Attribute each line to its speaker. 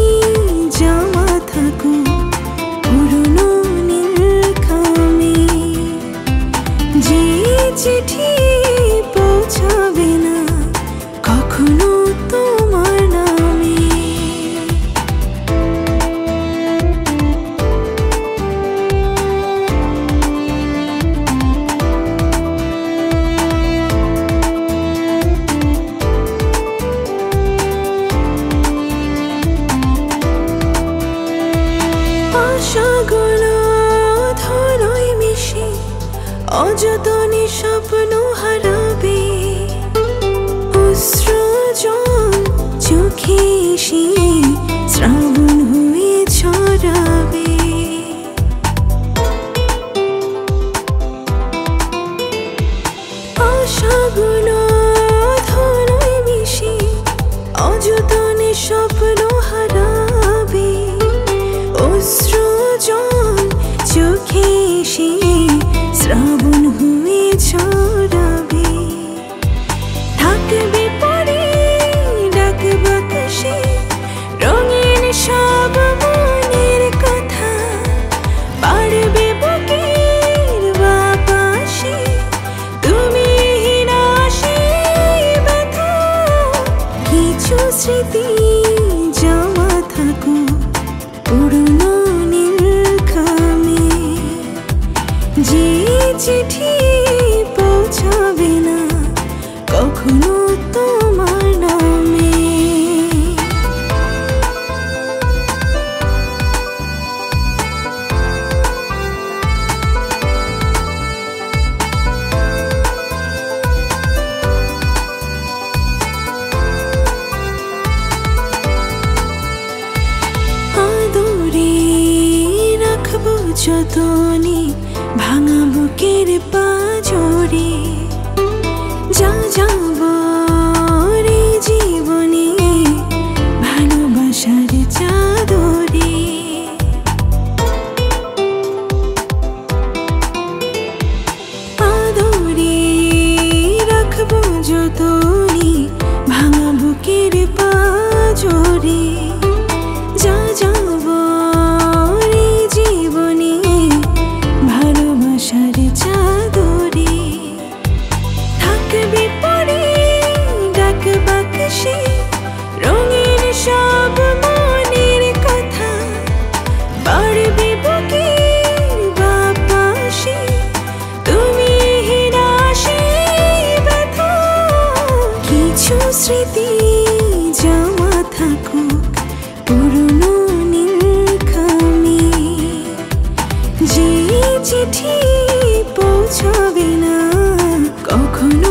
Speaker 1: জমা থাকুক পুরনো নীলখামে। যে চিঠি পৌঁছাবে না কখনো তোমার নামে। আশাগুলো ধুলোয় মিশে অযতনে স্বপ্ন হারাবে। অশ্রু জল চোখে এসে শ্রাবণ হয়ে ছড়াবে। আশাগুলো ধুলোয় মিশে অযতনে স্বপ্ন হারাবে। অশ্রু জল চোখে এসে শ্রাবণ হয়ে ছড়াবে। থাকবে পরে ডাক বাতাসে রঙিন সব মনের কথা। পারবে বুকের বাপাসে তুমি হিনাশে ব্যথা। কিছু স্মৃতি জমা থাকুক পুরনো নীলখামে। যে চিঠি পৌঁছাবে না কখনো তোমার নামে। আদরে রাখবো যতনে ভাঙা বুকের পাঁজরে। যা যাবো রে জীবনে ভালোবাসার চাদরে। আদরে রাখবো যতনে ভাঙা বুকের পাঁজরে। যা যাবো রে জীবনে ভালোবাসার চাদরে। থাকবে পরে ডাক বাতাসে রঙিন সব মনের কথা। পারবে বুকের বাপাসে তুমি হিনাশে ব্যথা। কিছু স্মৃতি জমা থাকুক পুরনো নীলখামে। যে চিঠি পৌঁছাবে না কখনো